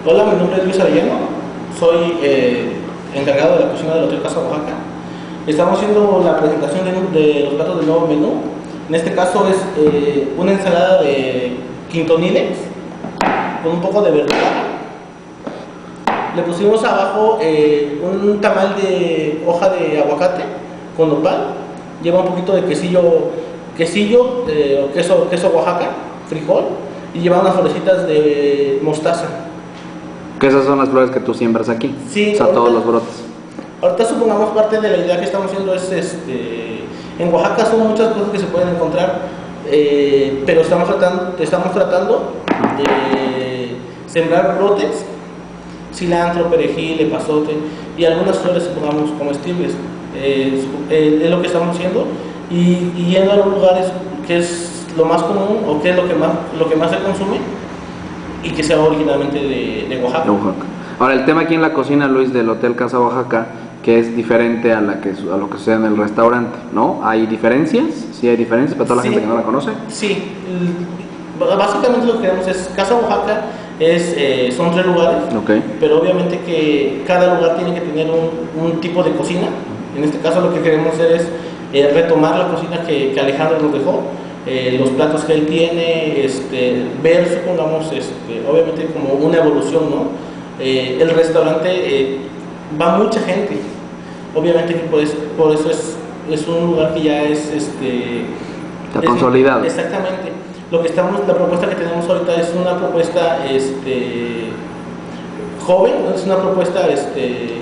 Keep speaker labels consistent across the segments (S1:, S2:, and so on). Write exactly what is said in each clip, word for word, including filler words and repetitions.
S1: Hola, mi nombre es Luis Arellano, soy eh, encargado de la cocina del Hotel Casa Oaxaca. Estamos haciendo la presentación de, de los platos del nuevo menú. En este caso es eh, una ensalada de quintoniles con un poco de verdura. Le pusimos abajo eh, un tamal de hoja de aguacate con nopal. Lleva un poquito de quesillo, quesillo eh, o queso, queso Oaxaca, frijol, y lleva unas florecitas de mostaza.
S2: Que esas son las flores que tú siembras aquí.
S1: Sí,
S2: o sea,
S1: ahorita,
S2: todos los brotes.
S1: Ahorita supongamos parte de la idea que estamos haciendo es, este, en Oaxaca son muchas cosas que se pueden encontrar, eh, pero estamos tratando, estamos tratando de sembrar brotes, cilantro, perejil, epazote y algunas flores, supongamos, comestibles. Eh, eh, es lo que estamos haciendo y, y yendo a los lugares que es lo más común o que es lo que más, lo que más se consume y que sea originalmente de, de Oaxaca.
S2: De Oaxaca. Ahora, el tema aquí en la cocina, Luis, del Hotel Casa Oaxaca, que es diferente a, la que, a lo que sucede en el restaurante, ¿no? ¿Hay diferencias? ¿Sí hay diferencias para toda la
S1: Sí,
S2: gente que no la conoce?
S1: Sí, básicamente lo que queremos es, Casa Oaxaca es, eh, son tres lugares,
S2: okay.
S1: Pero obviamente que cada lugar tiene que tener un, un tipo de cocina. En este caso lo que queremos hacer es eh, retomar la cocina que, que Alejandro nos dejó. Eh, los platos que él tiene, este, ver, supongamos, este, obviamente como una evolución, ¿no? Eh, el restaurante eh, va mucha gente, obviamente que por eso, por eso es, es un lugar que ya es, este,
S2: está
S1: es,
S2: consolidado.
S1: Exactamente. Lo que estamos, la propuesta que tenemos ahorita es una propuesta, este, joven, es una propuesta, este,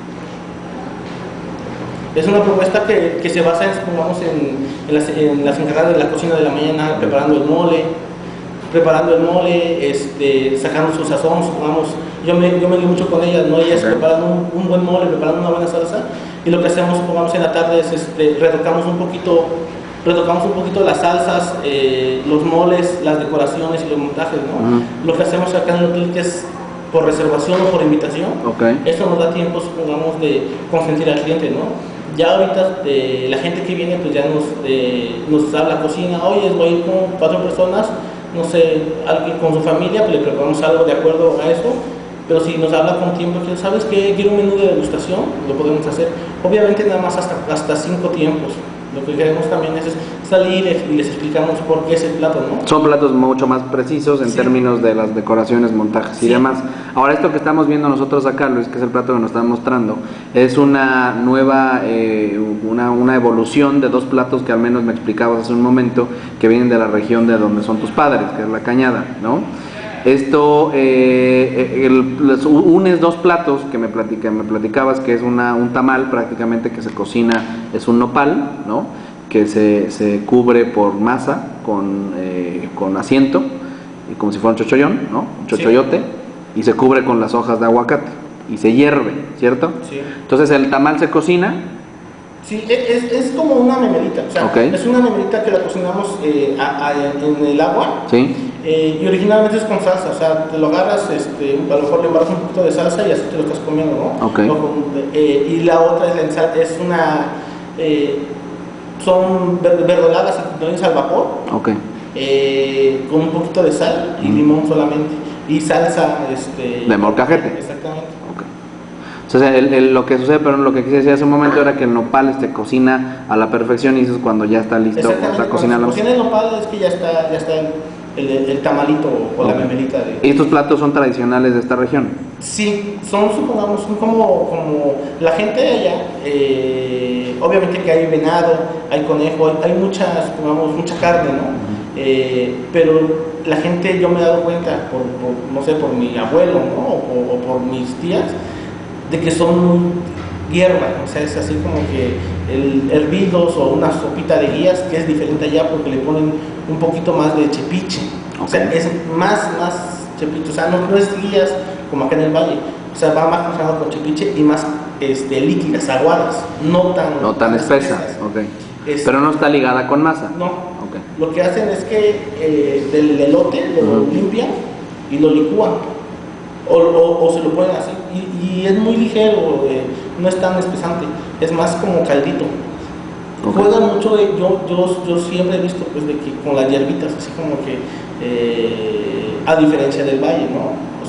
S1: es una propuesta que, que se basa en, supongamos, en, en, las, en las encargadas de la cocina de la mañana, preparando el mole, preparando el mole, este, sacando su sazón, supongamos, yo me, yo me guío mucho con ellas, ¿no? Ellas okay. preparan un, un buen mole, preparan una buena salsa, y lo que hacemos, supongamos, en la tarde es, este, retocamos un poquito, retocamos un poquito las salsas, eh, los moles, las decoraciones y los montajes, ¿no? Uh-huh. Lo que hacemos acá en el hotel que es por reservación o por invitación,
S2: okay.
S1: Eso nos da tiempo, supongamos, de consentir al cliente, ¿no? Ya ahorita eh, la gente que viene pues ya nos, eh, nos habla cocina, oye, voy a ir con cuatro personas, no sé, alguien con su familia, pues le preparamos algo de acuerdo a eso, pero si nos habla con tiempo, ¿sabes qué? Quiero un menú de degustación, lo podemos hacer, obviamente nada más hasta, hasta cinco tiempos. Lo que queremos también es salir y les explicamos por qué es el plato, ¿no?
S2: Son platos mucho más precisos en sí. términos de las decoraciones, montajes sí. y demás. Ahora, esto que estamos viendo nosotros acá, Luis, que es el plato que nos están mostrando, es una nueva, eh, una, una evolución de dos platos que al menos me explicabas hace un momento, que vienen de la región de donde son tus padres, que es la Cañada, ¿no? Esto, eh, el, les unes dos platos que me, platica, me platicabas, que es una, un tamal prácticamente que se cocina, es un nopal, ¿no? Que se, se cubre por masa con, eh, con asiento, y como si fuera un chochoyón, ¿no? Un chochoyote, sí. Y se cubre con las hojas de aguacate y se hierve, ¿cierto?
S1: Sí.
S2: Entonces el tamal se cocina.
S1: Sí, es, es como una memelita, o sea, okay. Es una memelita que la cocinamos eh, a, a, en el agua.
S2: Sí.
S1: Eh, y originalmente es con salsa, o sea, te lo agarras, este, a lo mejor le embarras un poquito de salsa y así te lo estás comiendo, ¿no?
S2: Okay.
S1: Con, eh, y la otra es la ensalada, es una, eh, son verdolagas y quintoniles al vapor,
S2: okay.
S1: eh, con un poquito de sal y mm. limón solamente, y salsa, este...
S2: de molcajete.
S1: Exactamente.
S2: Okay. Entonces, el, el, lo que sucede, pero lo que quise decir hace un momento era que el nopal se cocina a la perfección y eso es cuando ya está listo para cocinar.
S1: Cuando se cocina el nopal es que ya está, ya está el, el, el tamalito o okay. la memelita. De...
S2: ¿Y estos platos son tradicionales de esta región?
S1: Sí, son, supongamos, son como, como la gente de allá, eh, obviamente que hay venado, hay conejo, hay, hay mucha, supongamos, mucha carne, ¿no? Uh-huh. eh, pero la gente, yo me he dado cuenta, por, por, no sé, por mi abuelo, ¿no? O, o por mis tías, de que son hierba, o sea, es así como que el hervidos o una sopita de guías, que es diferente allá porque le ponen un poquito más de chepiche, okay. O sea, es más, más chepiche, o sea, no, no es guías como acá en el valle, o sea, va más cocinado con chepiche y más este, líquidas, aguadas, no tan,
S2: no tan espesas, espesas. Okay. Es, pero no está ligada con masa.
S1: No,
S2: okay.
S1: Lo que hacen es que eh, del elote lo uh-huh. limpian y lo licúan. O, o, o se lo ponen así y, y es muy ligero, eh, no es tan espesante, es más como caldito. Okay. Juegan mucho, de, yo, yo, yo siempre he visto pues de que con las hierbitas, así como que eh, a diferencia del valle, ¿no? O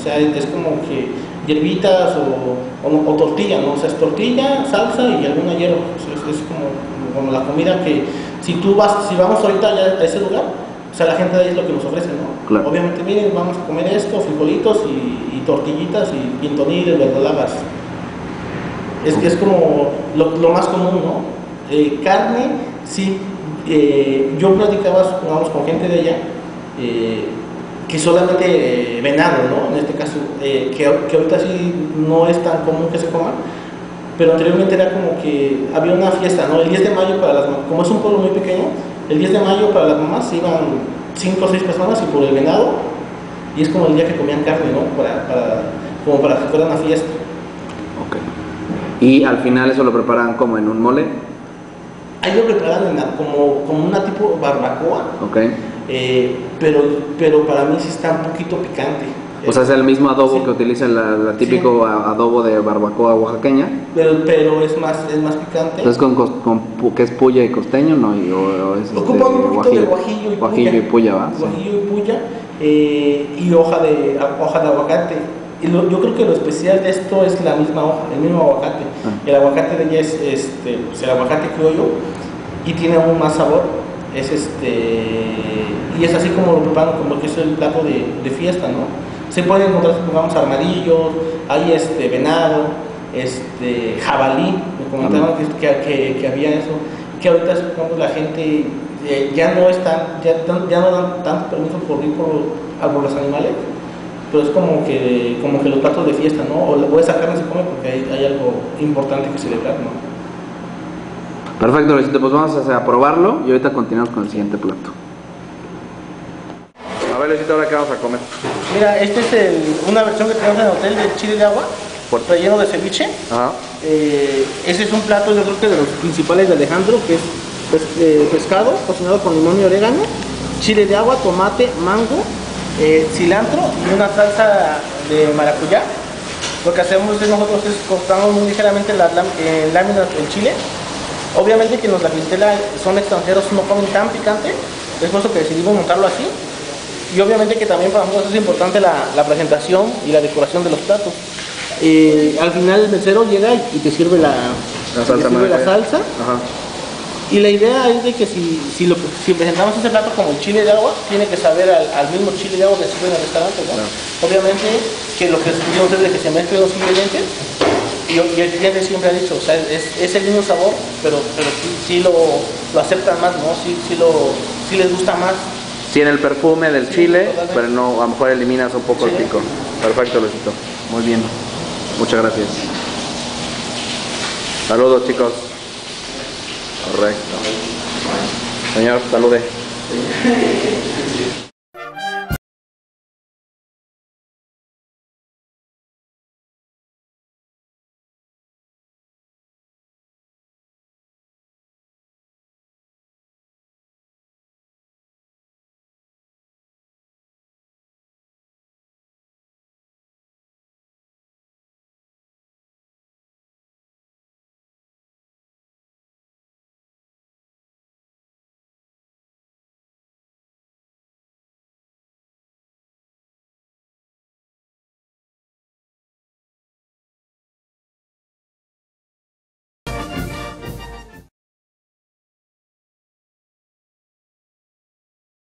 S1: sea, es, es como que hierbitas o, o, o tortilla, ¿no? O sea, es tortilla, salsa y alguna hierba. O sea, es, es como, como la comida que, si tú vas, si vamos ahorita ya a ese lugar, o sea, la gente de ahí es lo que nos ofrece, ¿no?
S2: Claro.
S1: Obviamente, miren, vamos a comer esto, frijolitos y, y tortillitas y pintoniles, verdolagas. Es, es como lo, lo más común, ¿no? Eh, carne, sí. Eh, yo platicaba, supongamos, con gente de allá, eh, que solamente eh, venado, ¿no? En este caso, eh, que, que ahorita sí no es tan común que se coma, pero anteriormente era como que había una fiesta, ¿no? El diez de mayo, para las, como es un pueblo muy pequeño, el diez de mayo para las mamás iban cinco o seis personas y por el venado, y es como el día que comían carne, ¿no? Para, para, como para que fuera una fiesta.
S2: Ok. Y al final eso lo preparan como en un mole.
S1: Ahí lo preparan en la, como, como una tipo barbacoa,
S2: Ok.
S1: eh, pero, pero para mí sí está un poquito picante.
S2: O sea, es el mismo adobo
S1: Sí.
S2: que utiliza la, la típico
S1: Sí.
S2: adobo de barbacoa oaxaqueña.
S1: Pero, pero es más, es más picante.
S2: Entonces, con, con, con pu- ¿qué es puya y costeño? No, y, o, o es este,
S1: Ocupa un poquito de guajillo y
S2: guajillo
S1: puya.
S2: y puya, ¿va? Sí.
S1: Guajillo y puya, eh, y hoja de, hoja de aguacate. Y lo, yo creo que lo especial de esto es la misma hoja, el mismo aguacate.
S2: Ah.
S1: El aguacate de ella es este, pues el aguacate criollo y tiene aún más sabor. Es este, y es así como lo preparan, como que es el plato de, de fiesta, ¿no? Se pueden encontrar, supongamos, armadillos, hay este, venado, este, jabalí, me comentaron que, que, que, que había eso, que ahorita supongamos la gente eh, ya no están, ya, ya no dan tanto permiso por ir por, a por los animales, pero es como que, como que los platos de fiesta, ¿no? O, o esa carne se come porque hay, hay algo importante que celebrar, ¿no?
S2: Perfecto, Luisito, pues vamos a, a probarlo y ahorita continuamos con el siguiente plato. A ver, Luisito, ¿ahora qué vamos a comer?
S1: Mira, esta es el, una versión que tenemos en el hotel del chile de agua, relleno de ceviche.
S2: Ajá.
S1: Eh, ese es un plato, yo creo que de los principales de Alejandro, que es pes, eh, pescado cocinado con limón y orégano, chile de agua, tomate, mango, eh, cilantro y una salsa de maracuyá. Lo que hacemos es nosotros es cortamos muy ligeramente las lam, eh, láminas del chile. Obviamente que los la clientela son extranjeros, no comen tan picante, es por eso que decidimos montarlo así. Y obviamente que también para nosotros es importante la, la presentación y la decoración de los platos. Eh, al final el mesero llega y te sirve la,
S2: La salsa.
S1: te sirve la salsa.
S2: Ajá.
S1: Y la idea es de que si, si, lo, si presentamos ese plato como el chile de agua, tiene que saber al, al mismo chile de agua que sirve en el restaurante, ¿no?
S2: Claro.
S1: Obviamente que lo que decimos es de que se mezclen los ingredientes. Y, y el cliente siempre ha dicho, o sea, es, es el mismo sabor, pero, pero sí, sí lo, lo aceptan más, ¿no? Sí, sí, lo, sí les gusta más.
S2: Tiene el perfume del
S1: Sí,
S2: chile,
S1: totalmente.
S2: pero no, a lo mejor eliminas un poco
S1: Sí.
S2: el pico. Perfecto, Luisito. Muy bien. Muchas gracias. Saludos, chicos. Correcto. Señor, salude.